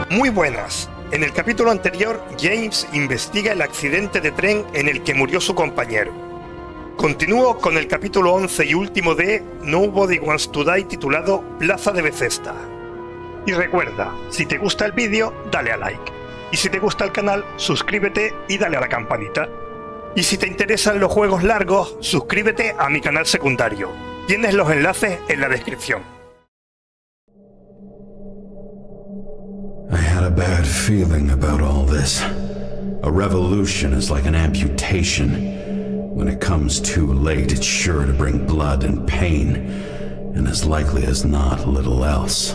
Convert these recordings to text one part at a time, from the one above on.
Muy buenas. En el capítulo anterior, James investiga el accidente de tren en el que murió su compañero. Continúo con el capítulo 11 y último de Nobody Wants to Die, titulado Plaza de Bethesda. Y recuerda, si te gusta el vídeo, dale a like. Y si te gusta el canal, suscríbete y dale a la campanita. Y si te interesan los juegos largos, suscríbete a mi canal secundario. Tienes los enlaces en la descripción. I had a bad feeling about all this. A revolution is like an amputation. When it comes too late, it's sure to bring blood and pain, and as likely as not, little else.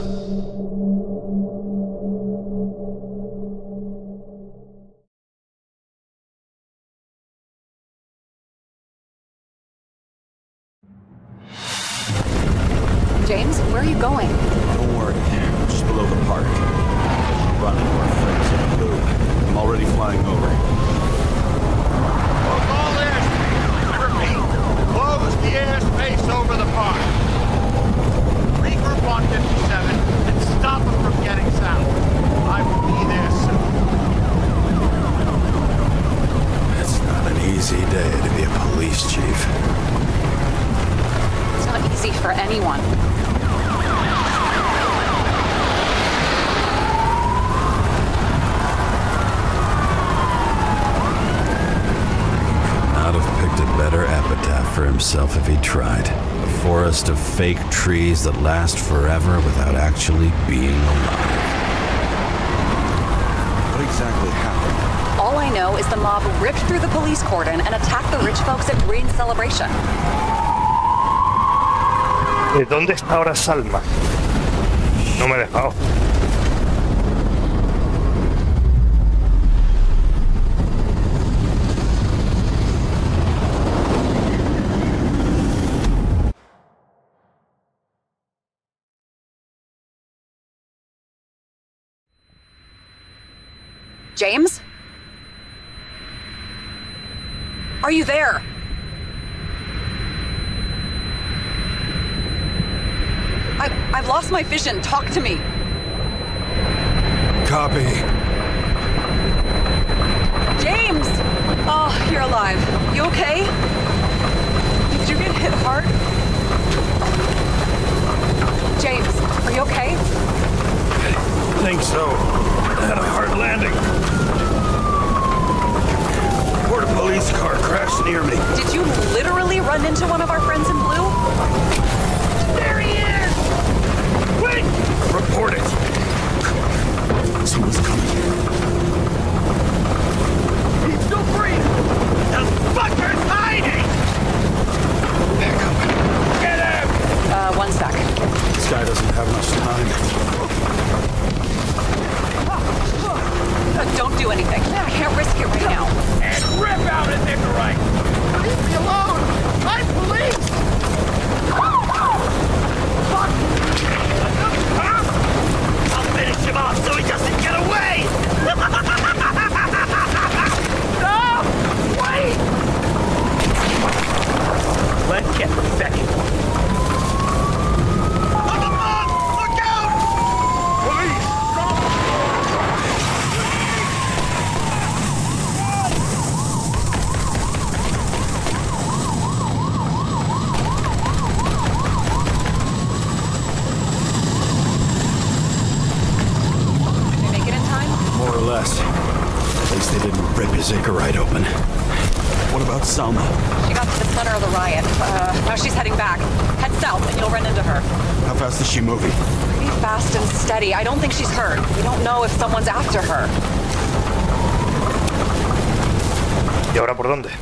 James, where are you going? Don't worry, we're just below the park. Running to our friends in blue. I'm already flying over. All airspace. I repeat, close the airspace over the park. Regroup on 57 and stop them from getting south. I will be there soon. It's not an easy day to be a police chief. It's not easy for anyone. Better epitaph for himself if he tried. A forest of fake trees that last forever without actually being alive. What exactly happened? All I know is the mob ripped through the police cordon and attacked the rich folks at Green Celebration. ¿Dónde está ahora Salma? No me he dejado. James? Are you there? I've lost my vision. Talk to me. Copy. James! Oh, you're alive. You okay? Did you get hit hard? James, are you okay? I think so. I had a hard landing. Port a police car crashed near me. Did you literally run into one of our friends in blue? There he is! Wait! Report it. Someone's coming. He's still breathing! The fucker's hiding! Back up. Get him! One sec. This guy doesn't have much time. Don't do anything. I can't risk it right now. And rip out a Nicorite! Leave me alone! I'm police! Fuck! I'll finish him off so he doesn't get away! No! Wait! Let's get perfected. On the mob! Look out! Police! More or less. At least they didn't rip his Icarite open. What about Salma? She got to the center of the riot. Now she's heading back. Head south and you'll run into her. How fast is she moving? Pretty fast and steady. I don't think she's hurt. We don't know if someone's after her. ¿Y ahora por dónde?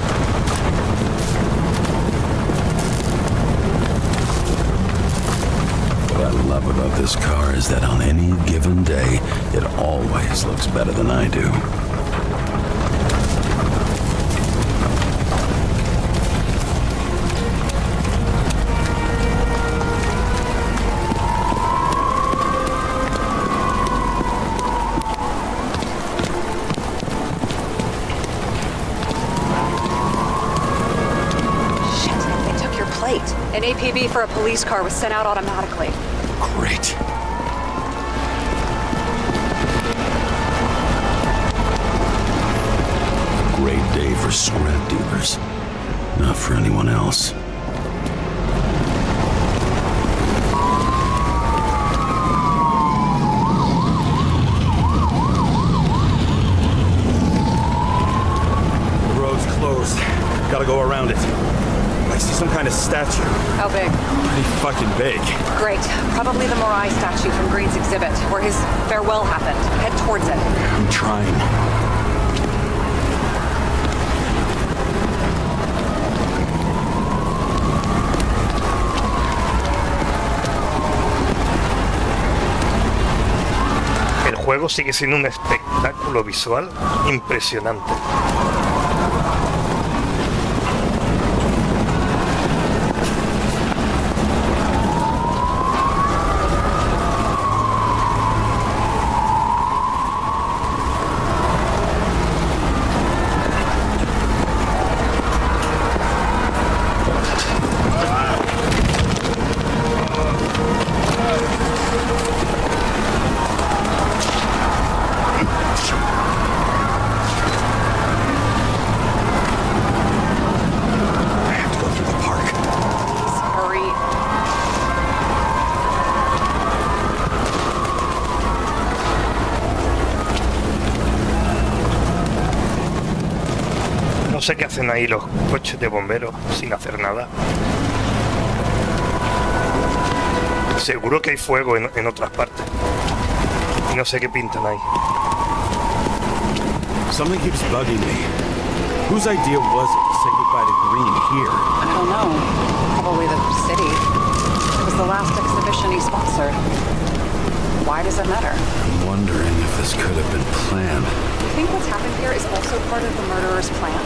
What I love about this car is that on any given day, it always looks better than I do. An APB for a police car was sent out automatically. Great. for scrap dealers, not for anyone else. The road's closed. Gotta go around it. I see some kind of statue. How big? Pretty fucking big. Great. Probably the Morai statue from Green's exhibit, where his farewell happened. Head towards it. I'm trying. El juego sigue siendo un espectáculo visual impresionante. No sé qué hacen ahí los coches de bomberos sin hacer nada. Seguro que hay fuego en otras partes. Y no sé qué pintan ahí. Something keeps bugging me. Whose idea was it to say goodbye to Green here? I don't know. Probably the city. It was the last exhibition he sponsored. Why does it matter? I'm wondering if this could have been planned. You think what's happened here is also part of the murderer's plan?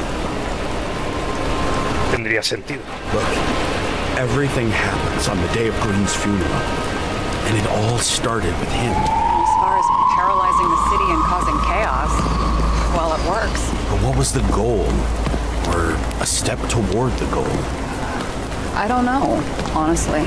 Tendría sentido. Look, everything happens on the day of Green's funeral. And it all started with him. As far as paralyzing the city and causing chaos, well, it works. But what was the goal? Or a step toward the goal? I don't know, honestly.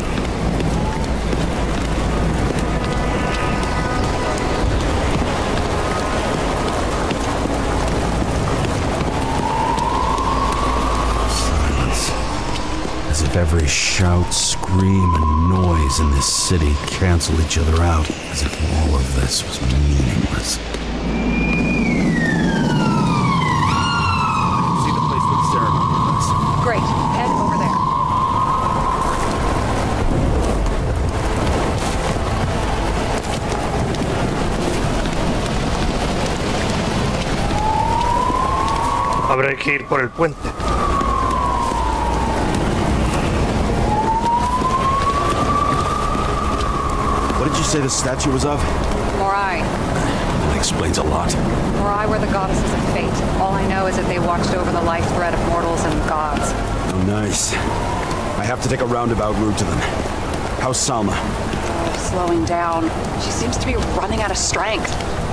As if every shout, scream, and noise in this city cancel each other out. As if all of this was meaningless. See the place where the ceremony was. Great. Head over there. Habrá que ir por el puente. What did you say the statue was of? Morai. That explains a lot. Morai were the goddesses of fate. All I know is that they watched over the life thread of mortals and gods. Oh, nice. I have to take a roundabout route to them. How's Salma? Oh, slowing down. She seems to be running out of strength.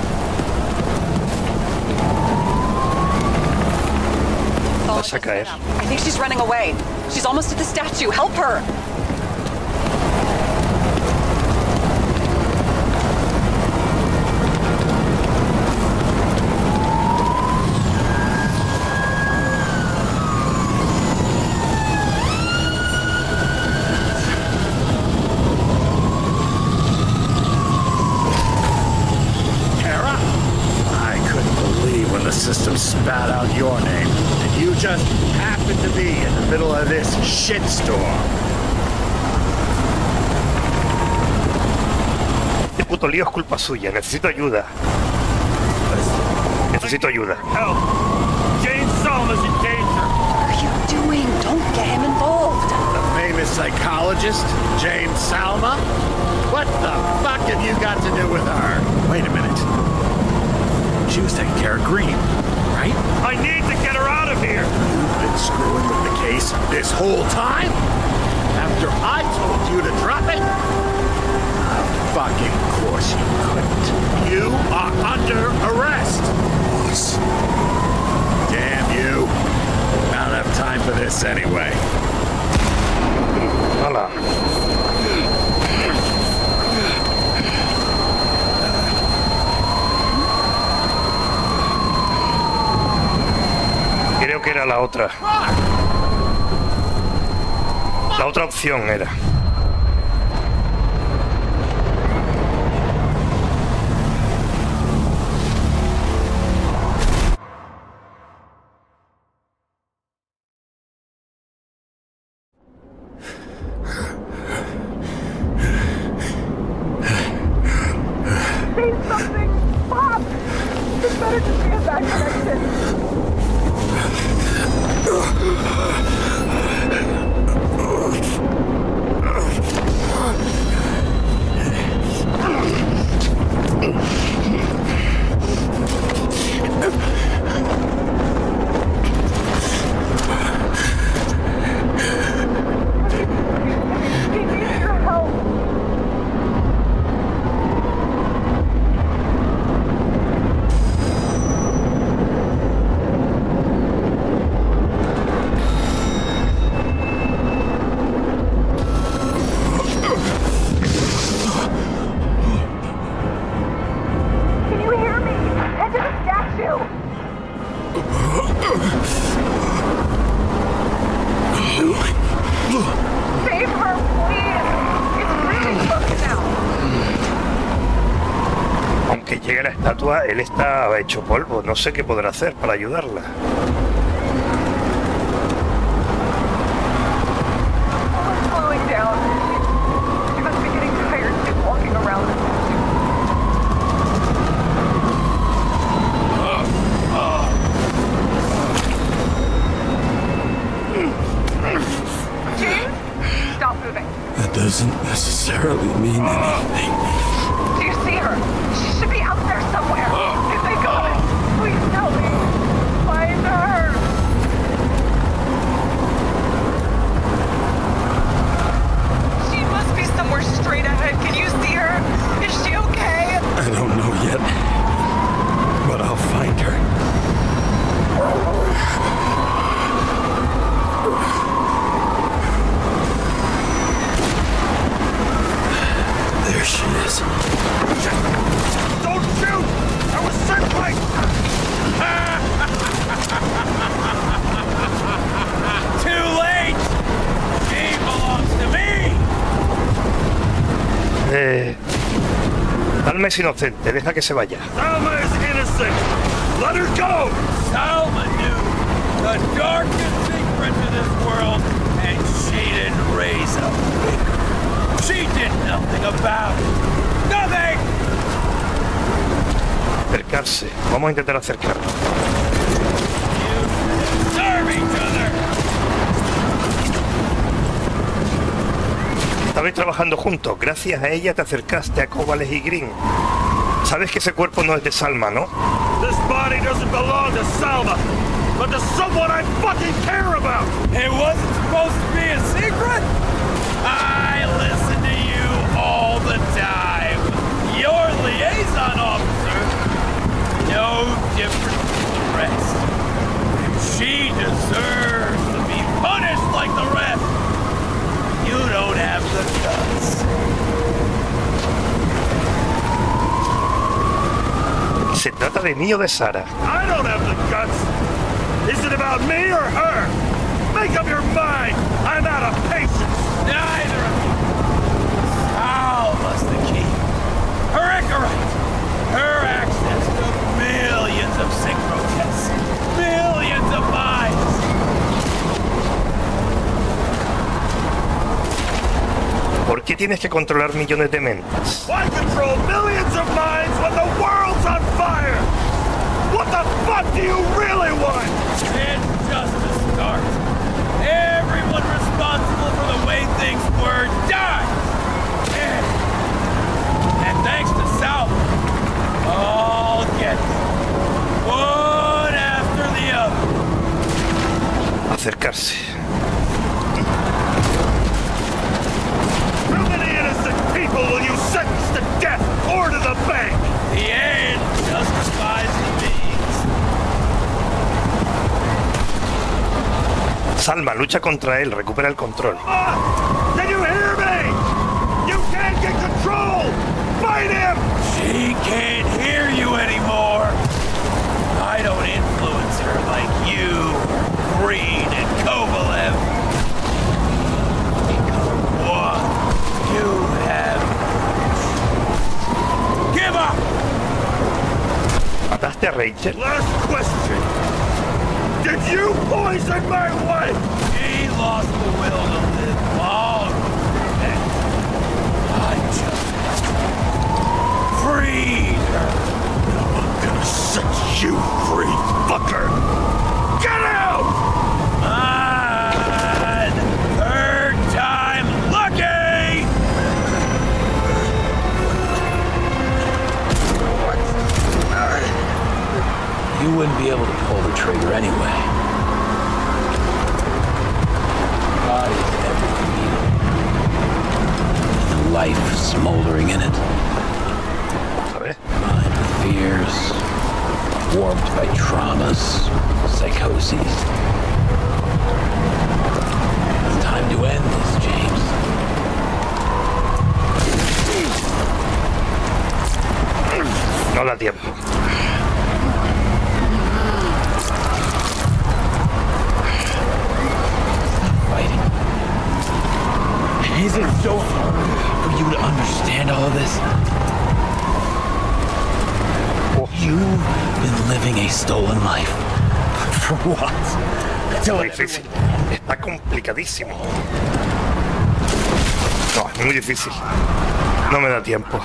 Vas a caer. I think she's running away. She's almost at the statue. Help her! Kara? I couldn't believe when the system spat out your name, and you just happened to be in the middle of this shitstorm. Este puto lío es culpa suya. Necesito ayuda. Necesito ayuda. Help! James Salma's in danger. What are you doing? Don't get him involved. The famous psychologist, James Salma? What the fuck have you got to do with her? Wait a minute. She was taking care of Green, right? I need to get her out of here. You've been screwing with the case this whole time? After I told you to drop it? Fucking course you couldn't. You are under arrest. Boss. Damn you. I don't have time for this anyway. Hola. Creo que era era la otra. La otra opción era. Aunque llegue la estatua, él está hecho polvo. No sé qué podrá hacer para ayudarla. That doesn't necessarily mean anything. Do you see her? She should be out there somewhere. If they got it, please tell me. Find her. She must be somewhere straight ahead. Can you see her? Is she okay? I don't know yet, but I'll find her. There she is. Don't shoot! I was circling! Too late! She belongs to me! Salma es inocente, deja que se vaya. Salma is innocent! Let her go! Salma knew the darkest secret to this world, and she didn't raise a finger. She did nothing about it. Nothing! Acercarse. Vamos a intentar acercarnos. You deserve each other! Estabais trabajando juntos. Gracias a ella te acercaste a Cobales y Green. Sabes que ese cuerpo no es de Salma, ¿no? This body doesn't belong to Salma, but to someone I fucking care about! It wasn't supposed to be a secret? I listen to you all the time. Your liaison officer, no different from the rest. And she deserves to be punished like the rest. You don't have the guts. ¿Se trata de mí o de Sara? I don't have the guts. Is it about me or her? Make up your mind. I'm out of patience. Neither of you. Salma's the key. Her Icarite. Her access to millions of synchro tests. Millions of minds. ¿Por qué tienes que controlar millones de mentes? Why control millions of minds when the world's on fire? What the fuck do you really want? It's just a start. Everyone responsible for the way things were died. And thanks to Salma, all get it. One after the other. Acercarse. How many innocent people will you sentence to death or to the bank? The end justifies the means. Salma, lucha contra él, recupera el control. Can you hear me? You can't get control! Fight him! She can't hear you anymore. I don't influence her like you, ¿Mataste a Rachel? Last question. Did you poison my wife? She lost the will to live long. I just freed her. Now I'm gonna set you free, fucker. Get out! And third time lucky! You wouldn't be able to pull the trigger anyway. Body's everything needed. And life smoldering in it. Mind with fears, warped by traumas, psychoses. It's time to end this, James. No da tiempo. Fighting. Is it so hard for you to understand all of this? You've been living a stolen life. For what? Muy difícil. Está complicadísimo. No, es muy difícil. No me da tiempo.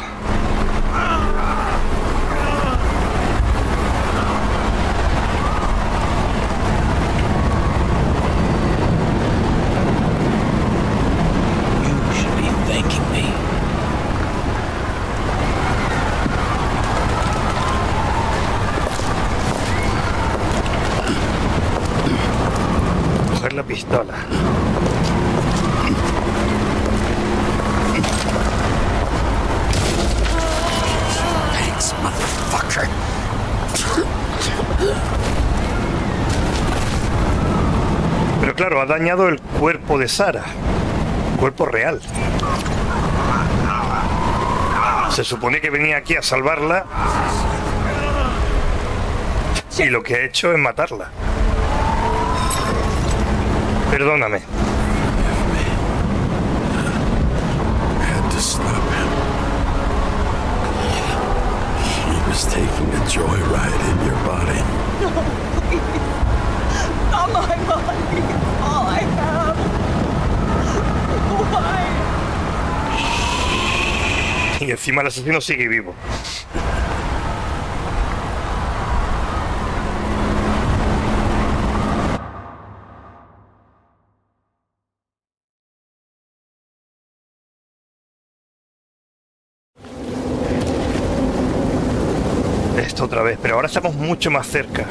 You should be thanking me. Coger la pistola. Thanks, motherfucker. Pero claro, ha dañado el cuerpo de Sarah. Cuerpo real. Se supone que venía aquí a salvarla. Y lo que ha hecho es matarla. Perdóname. Had to stop him. He was taking a joyride in your body. Not my body. All I have. Why? Y encima el asesino sigue vivo. Esto otra vez, pero ahora estamos mucho más cerca.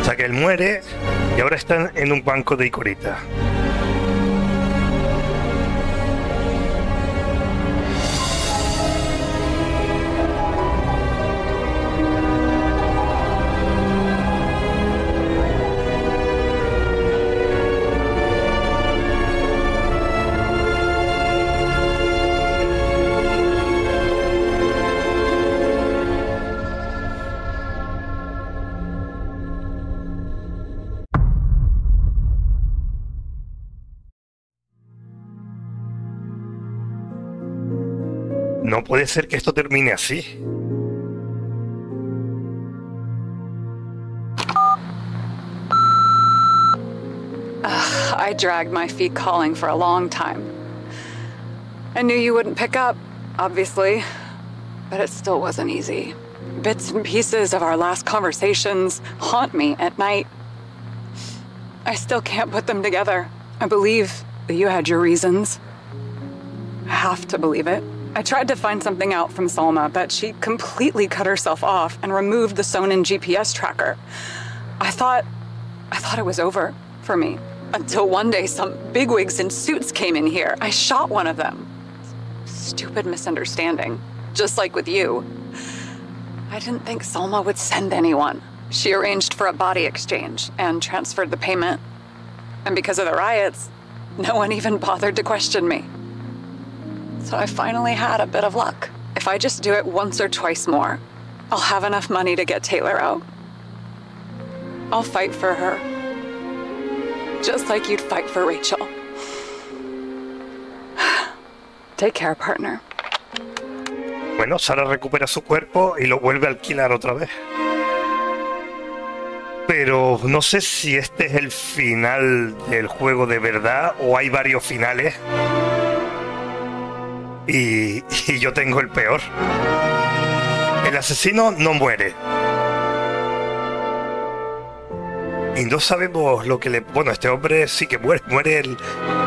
sea que él muere y ahora está en un banco de Ikorita. No puede ser que esto termine así. I dragged my feet calling for a long time. I knew you wouldn't pick up, obviously, but it still wasn't easy. Bits and pieces of our last conversations haunt me at night. I still can't put them together. I believe that you had your reasons. I have to believe it. I tried to find something out from Salma, but she completely cut herself off and removed the Sonin GPS tracker. I thought it was over for me. Until one day some bigwigs in suits came in here. I shot one of them. Stupid misunderstanding. Just like with you. I didn't think Salma would send anyone. She arranged for a body exchange and transferred the payment. And because of the riots, no one even bothered to question me. So I finally had a bit of luck. If I just do it once or twice more, I'll have enough money to get Taylor out. I'll fight for her. Just like you'd fight for Rachel. Take care, partner. Bueno, Sarah recupera su cuerpo y lo vuelve a alquilar otra vez. Pero no sé si este es el final del juego de verdad o hay varios finales. Y yo tengo el peor. El asesino no muere. Y no sabemos lo que le... Bueno, este hombre sí que muere. Muere el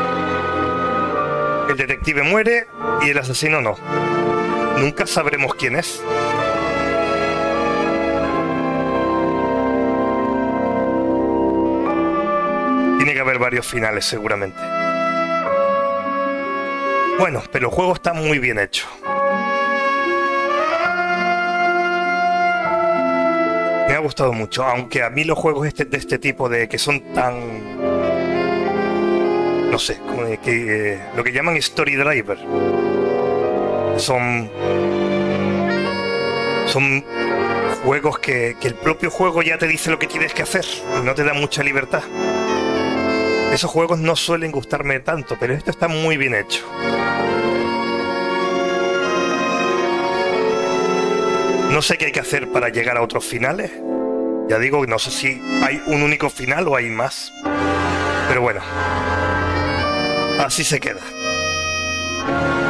detective muere y el asesino no. Nunca sabremos quién es. Tiene que haber varios finales seguramente. Bueno, pero el juego está muy bien hecho. Me ha gustado mucho, aunque a mí los juegos de este tipo de que son tan... No sé, como lo que llaman Story Driver. Son juegos que el propio juego ya te dice lo que tienes que hacer y no te da mucha libertad. Esos juegos no suelen gustarme tanto, pero esto está muy bien hecho. No sé qué hay que hacer para llegar a otros finales. Ya digo, no sé si hay un único final o hay más. Pero bueno, así se queda.